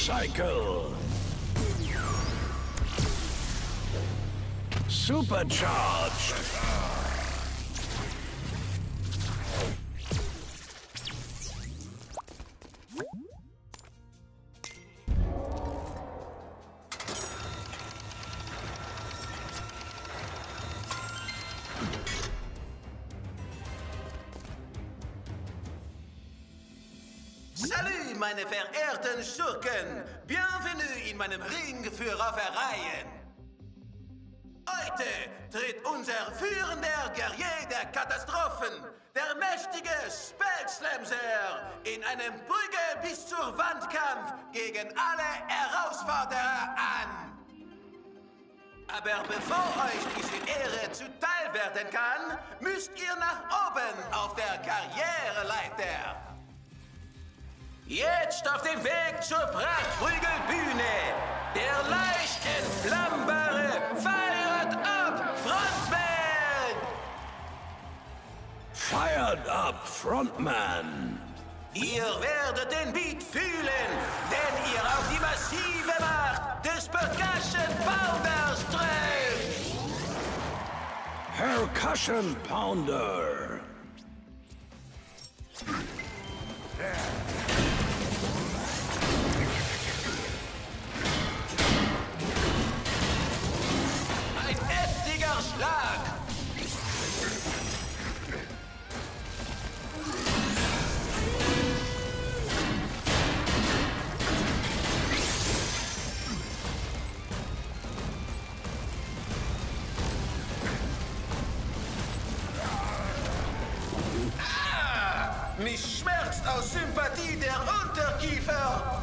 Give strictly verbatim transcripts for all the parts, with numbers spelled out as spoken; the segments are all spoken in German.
Cycle. Supercharged. Salut, meine verehrten Schurken! Bienvenue in meinem Ring für Raufereien! Heute tritt unser führender Guerrier der Katastrophen, der mächtige SpielRaum, in einem Brücke bis zur Wandkampf gegen alle Herausforderer an. Aber bevor euch diese Ehre zuteil werden kann, müsst ihr nach oben auf der Karriereleiter. Jetzt auf dem Weg zur Prachtprügelbühne. Der leicht entflammbare Fired Up Frontman! Fired Up Frontman! Ihr werdet den Beat fühlen, wenn ihr auf die massive Macht des Percussion Pounders trefft! Percussion Pounder! Ein heftiger Schlag! Ah! Mich schmerzt aus Sympathie der Unterkiefer!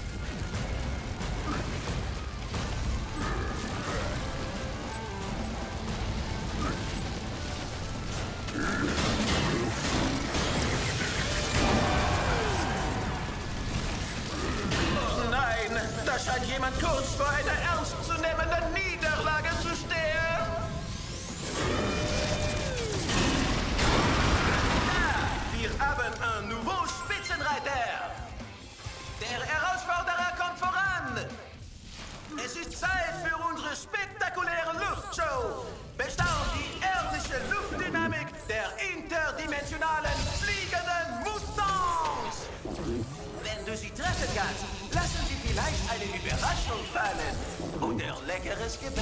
Da scheint jemand kurz vor einer ernstzunehmenden Niederlage zu stehen. Ah, wir haben einen nouveau Spitzenreiter. Der Herausforderer kommt voran. Es ist Zeit für unsere spektakuläre Luftshow. Bestaunt die irdische Luftdynamik der interdimensionalen fliegenden Mutants. Wenn du sie treffen kannst, lassen sie vielleicht eine Überraschung fallen. Oder leckeres Gebäck.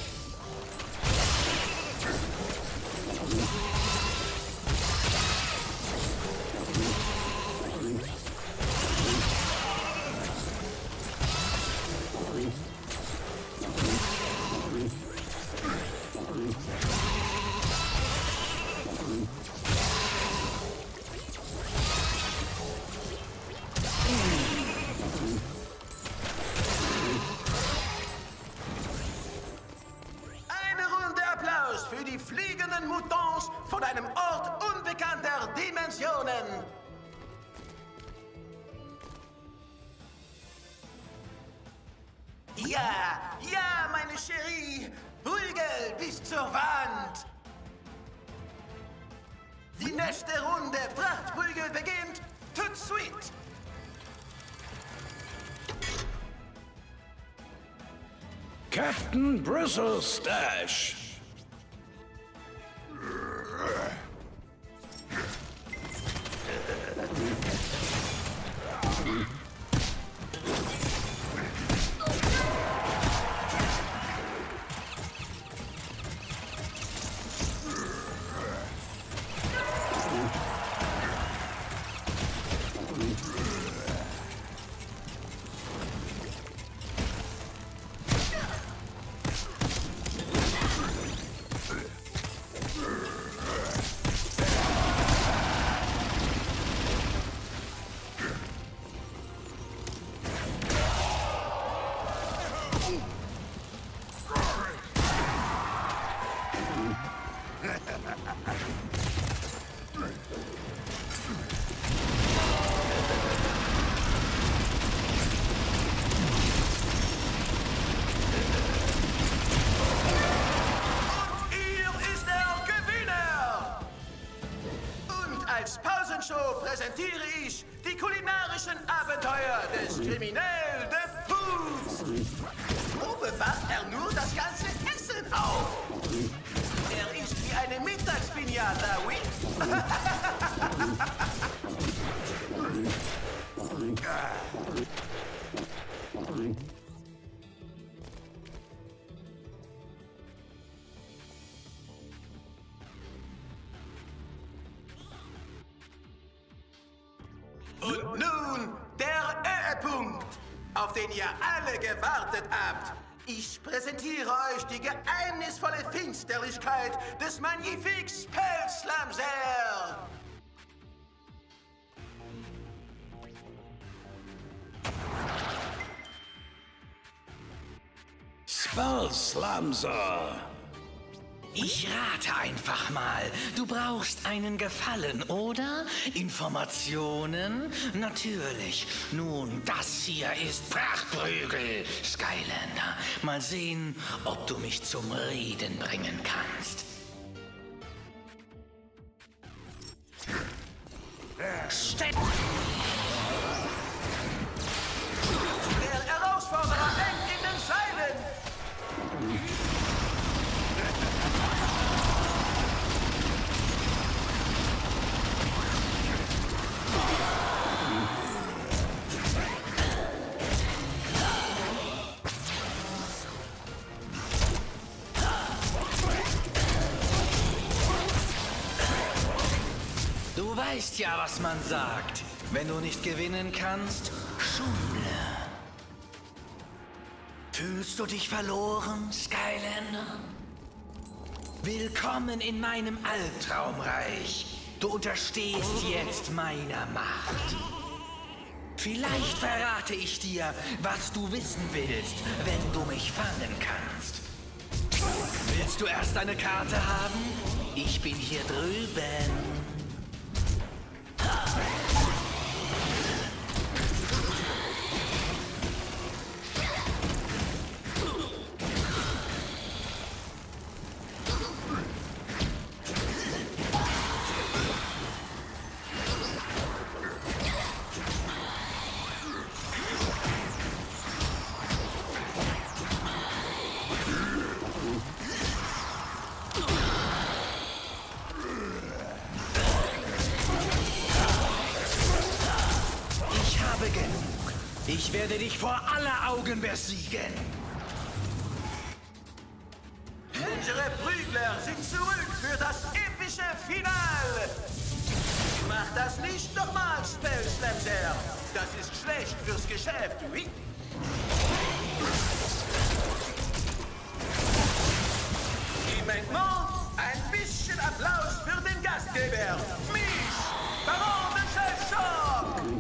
Für die fliegenden Mutants von einem Ort unbekannter Dimensionen. Ja, ja, meine Cherie, Prügel bis zur Wand. Die nächste Runde Prachtprügel beginnt. Tout de suite. Captain Bristle Stash! Als Pausenshow präsentiere ich die kulinarischen Abenteuer des Kriminell de Pinata, oui? Und nun der Höhepunkt, auf den ihr alle gewartet habt. Ich präsentiere euch die geheimnisvolle Finsterlichkeit des Magnifiques SpielRaum. SpielRaum. Ich rate einfach mal. Du brauchst einen Gefallen, oder? Informationen? Natürlich. Nun, das hier ist Prachtprügel, Skylander. Mal sehen, ob du mich zum Reden bringen kannst. Stepp! Der Herausforderer hängt in den Seilen. Du weißt ja, was man sagt. Wenn du nicht gewinnen kannst, schule. Fühlst du dich verloren, Skylander? Willkommen in meinem Albtraumreich. Du unterstehst jetzt meiner Macht. Vielleicht verrate ich dir, was du wissen willst, wenn du mich fangen kannst. Willst du erst eine Karte haben? Ich bin hier drüben. Ich werde dich vor aller Augen besiegen. Unsere Prügler sind zurück für das epische Finale. Mach das nicht nochmal, SpielRaum. Das ist schlecht fürs Geschäft, oui? Moment, ein bisschen Applaus für den Gastgeber. Mich, Baron de Schock.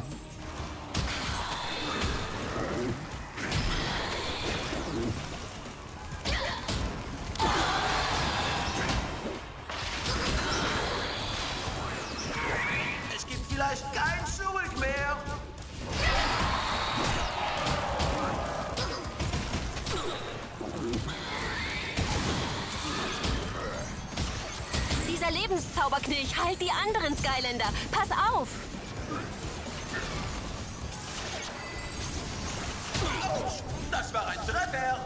Es gibt vielleicht kein Zurück mehr. Dieser Lebenszauberknilch heilt die anderen Skylander. Pass auf! Autsch, das war ein Treffer.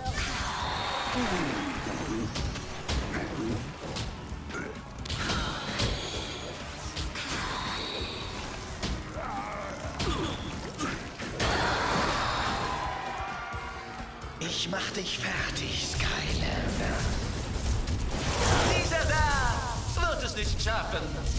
Ich mach dich fertig, Skylander. Dieser da wird es nicht schaffen.